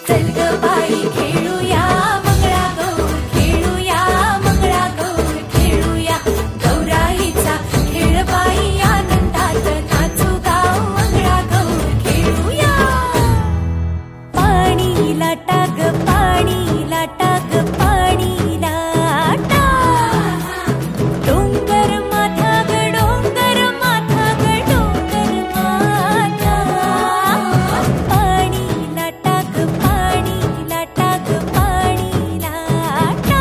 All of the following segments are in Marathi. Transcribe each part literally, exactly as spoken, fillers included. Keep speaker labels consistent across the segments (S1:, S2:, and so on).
S1: चल ग बाई खेळूया मंगळागौर, खेळूया मंगळागौर, खेळूया गौराईचा खेळ बाई, आनंदात नाचू गाव मंगळागौर खेळूया. पाणी लाटा ग पाणी लाटा ग पाणी लाटा, डोंगर माथा ग डोंगर माथा ग डोंगर माथा, पाणी लाटा ग पाणी लाटा ग पाणी लाटा.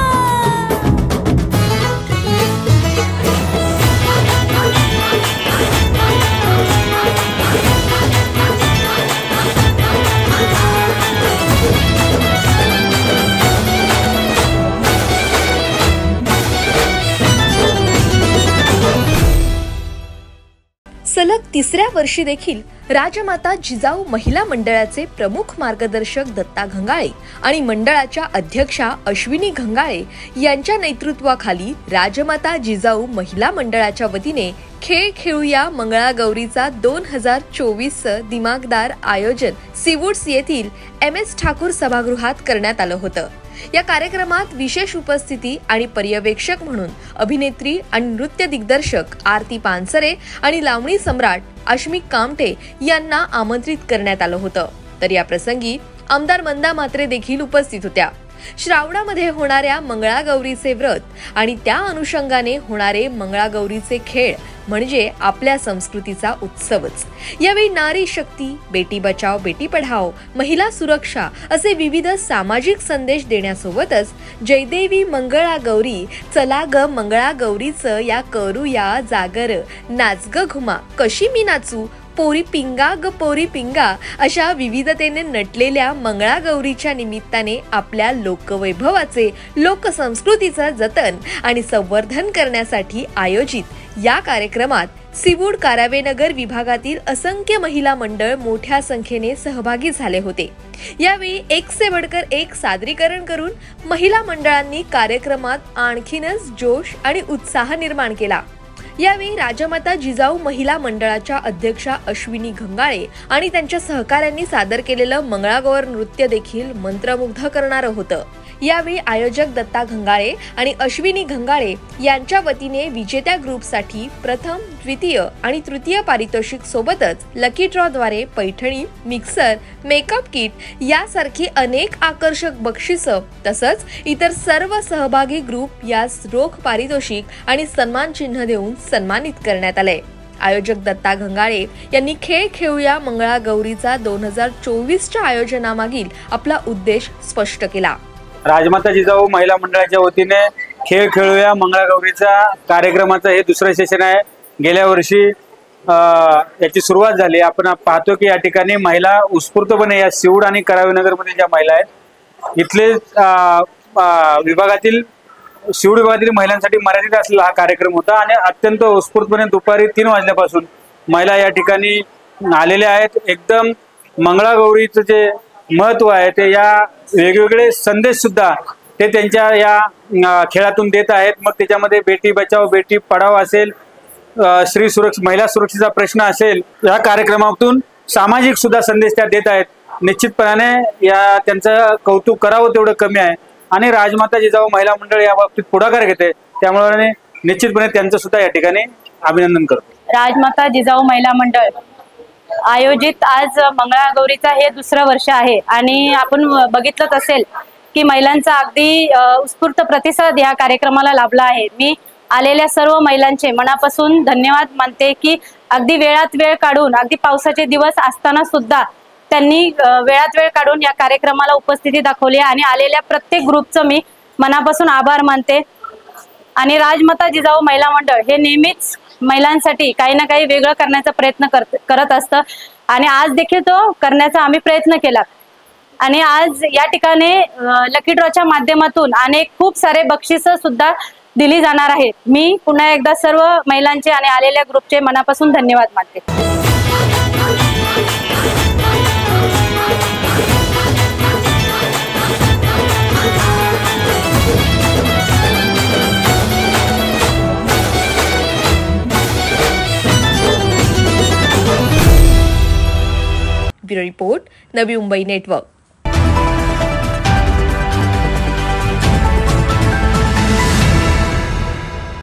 S2: सलग तिसऱ्या वर्षी देखील राजमाता जिजाऊ महिला मंडळाचे प्रमुख मार्गदर्शक दत्ता घंगाळे आणि मंडळाच्या अध्यक्षा अश्विनी घंगाळे यांच्या नेतृत्वाखाली राजमाता जिजाऊ महिला मंडळाच्या वतीने खेळ खेळूया मंगळागौरीचा दोन हजार चोवीस दिमागदार आयोजन सिवूड्स येथील एम एस ठाकूर सभागृहात करण्यात आलं होतं. या कार्यक्रमात विशेष उपस्थिती आणि पर्यवेक्षक म्हणून अभिनेत्री आणि नृत्य दिग्दर्शक आरती पानसरे आणि लावणी सम्राट अश्मी कामटे यांना आमंत्रित करण्यात आलं होतं. तर या प्रसंगी आमदार मंदा म्हात्रे देखील उपस्थित होत्या. श्रावणामध्ये होणाऱ्या मंगळागौरीचे व्रत आणि त्या अनुषंगाने होणारे मंगळागौरीचे खेळ म्हणजे आपल्या संस्कृतीचा उत्सवच. यावेळी नारी शक्ती, बेटी बचाव बेटी पढाओ, महिला सुरक्षा असे विविध सामाजिक संदेश देण्यासोबतच जयदेवी मंगळागौरी, चला ग मंगळागौरीचं या करूया जागर, नाच ग घुमा, कशी मी नाचू, पोरी पिंगा ग पोरी पिंगा अशा विविधतेने नटलेल्या मंगळागौरीच्या निमित्ताने आपल्या लोकवैभवाचे, लोकसंस्कृतीचं जतन आणि संवर्धन करण्यासाठी आयोजित या कार्यक्रमात सिवूड कारावेनगर विभागातील असंख्य महिला मंडळ मोठ्या संख्येने सहभागी झाले होते. यावेळी एक से बढ़कर एक सादरीकरण करून महिला मंडळांनी कार्यक्रमात आणखीनच जोश आणि उत्साह निर्माण केला. यावेळी राजमाता जिजाऊ महिला मंडळाच्या अध्यक्षा अश्विनी घंगाळे आणि त्यांच्या सहकाऱ्यांनी सादर केलेलं मंगळागौर नृत्य देखील मंत्रमुग्ध करणारं होतं. यावेळी आयोजक दत्ता घंगाळे आणि अश्विनी घंगाळे यांच्या वतीने विजेत्या ग्रुपसाठी प्रथम, द्वितीय आणि तृतीय पारितोषिक सोबतच लकी ड्रॉ द्वारे पैठणी, मिक्सर, मेकअप किट यासारखी अनेक आकर्षक बक्षिसं तसंच इतर सर्व सहभागी ग्रुप यास रोख पारितोषिक आणि सन्मान चिन्ह देऊन सन्मानित करण्यात आले. आयोजक दत्ता घंगाळे यांनी खेळ खेळूया मंगळागौरीचा दोन हजार चोवीसच्या आयोजनामागील आपला उद्देश स्पष्ट केला.
S3: राजमाता जिजाऊ महिला मंडळाच्या वतीने खेळ खेळूया मंगळागौरीचा कार्यक्रमाचं हे दुसरं सेशन आहे. गेल्या वर्षी याची सुरुवात झाली. आपण पाहतो की या ठिकाणी महिला उत्स्फूर्तपणे या सिवूड आणि करावेनगरमध्ये ज्या महिला आहेत इथले विभागातील सिवूड विभागातील महिलांसाठी मर्यादित असलेला हा कार्यक्रम होता आणि अत्यंत उत्स्फूर्तपणे दुपारी तीन वाजल्यापासून महिला या ठिकाणी आलेल्या आहेत. एकदम मंगळागौरीचं जे महत्व आहे ते या वेगवेगळे संदेश सुद्धा ते त्यांच्या या खेळातून देत आहेत. मग त्याच्यामध्ये बेटी बचाव बेटी पढाओ असेल, स्त्री सुरक्षा महिला सुरक्षेचा प्रश्न असेल, या कार्यक्रमातून सामाजिक सुद्धा संदेश त्या देत आहेत. निश्चितपणाने या त्यांचं कौतुक करावं तेवढं कमी आहे आणि राजमाता जिजाऊ महिला मंडळ या बाबतीत पुढाकार घेते, त्यामुळे निश्चितपणे त्यांचं सुद्धा या ठिकाणी अभिनंदन करतो.
S4: राजमाता जिजाऊ महिला मंडळ आयोजित आज मंगळागौरीचा हे दुसरं वर्ष आहे आणि आपण बघितलंच असेल की महिलांचा अगदी उत्स्फूर्त प्रतिसाद या कार्यक्रमाला लाभला आहे. मी आलेल्या सर्व महिलांचे मनापासून धन्यवाद मानते की अगदी वेळात वेळ काढून, अगदी पावसाचे दिवस असताना सुद्धा त्यांनी वेळात वेळ काढून या कार्यक्रमाला उपस्थिती दाखवली आणि आलेल्या प्रत्येक ग्रुपचं मी मनापासून आभार मानते. आणि राजमाता जिजाऊ महिला मंडळ हे नेहमीच महिलांसाठी काही ना काही वेगळं करण्याचा प्रयत्न करत असतं आणि आज देखील तो करण्याचा आम्ही प्रयत्न केला. आणि आज या ठिकाणी लकी ड्रॉच्या माध्यमातून अनेक खूप सारे बक्षीस सुद्धा दिली जाणार आहेत. मी पुन्हा एकदा सर्व महिलांचे आणि आलेल्या ग्रुपचे मनापासून धन्यवाद मानते.
S2: Bureau report, Navi Mumbai network.